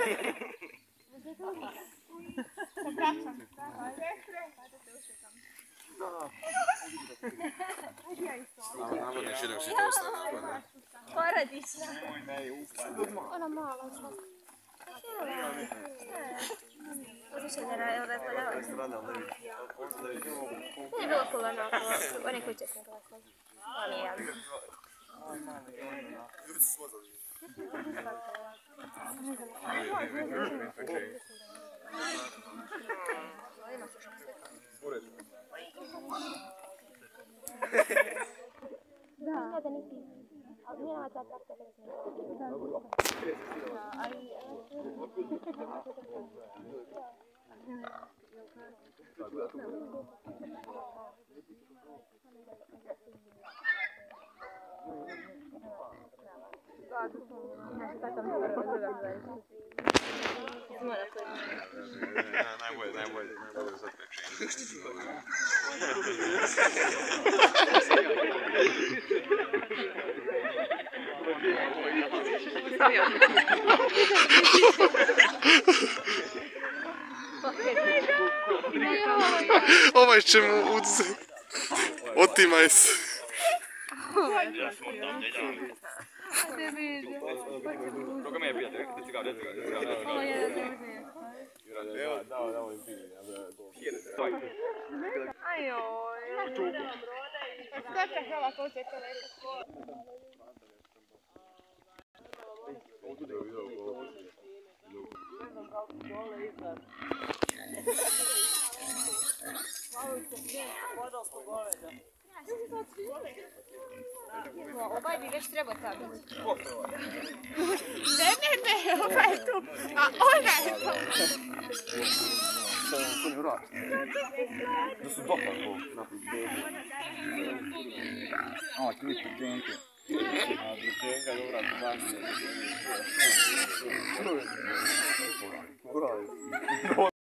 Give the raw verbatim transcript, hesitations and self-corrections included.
Se vraćam. Navodno još jednog si to ostane. Porodična. Ona mala. Uzvišenje razgledala sam. Nije bilo kulano oko one kuće sam glasala. Ovo nije javno. Da, da nisi. Ali nije nama ta trakta da smo. Najbolje, najbolje, najbolje sad pečenje. Ovaj će mu uzeti. Otimaj se. Koga me je pijate? Ti ga reci ga. Ovo je da ne Evo, dao, dao im pili. Ajoj. Skočak hrala koće to neko. Ovaj bi već trebao tako. Ne, ne, ne, ovaj je tu, a ona je tu. To ne vrati. Da su dopa to. A, ti nisi dženke. A, dženka je dobra, dvanci. Ura. Ura.